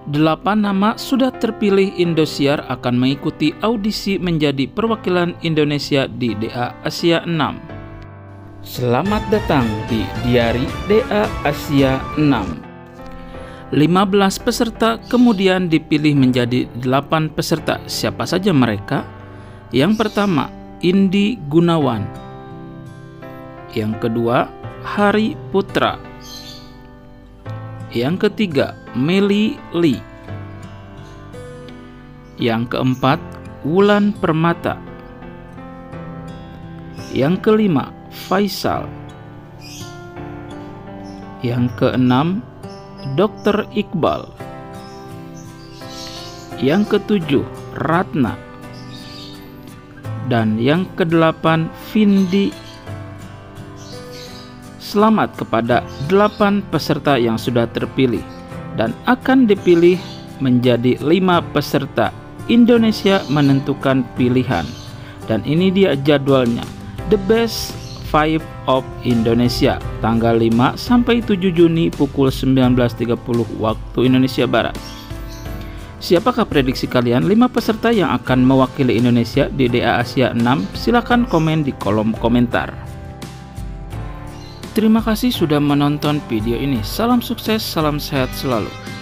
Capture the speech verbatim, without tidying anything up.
Delapan nama sudah terpilih Indosiar akan mengikuti audisi menjadi perwakilan Indonesia di D A Asia enam. Selamat datang di Diari D A Asia enam. lima belas peserta kemudian dipilih menjadi delapan peserta. Siapa saja mereka? Yang pertama, Indi Gunawan. Yang kedua, Hari Putra. Yang ketiga, Meli Lee. Yang keempat, Wulan Permata. Yang kelima, Faisal. Yang keenam, Dokter Iqbal. Yang ketujuh, Ratna. Dan yang kedelapan, Vindi. Selamat kepada delapan peserta yang sudah terpilih dan akan dipilih menjadi lima peserta. Indonesia menentukan pilihan. Dan ini dia jadwalnya. The Best Five of Indonesia, tanggal lima sampai tujuh Juni pukul sembilan belas tiga puluh waktu Indonesia Barat. Siapakah prediksi kalian lima peserta yang akan mewakili Indonesia di D A Asia enam? Silakan komen di kolom komentar. Terima kasih sudah menonton video ini. Salam sukses, salam sehat selalu.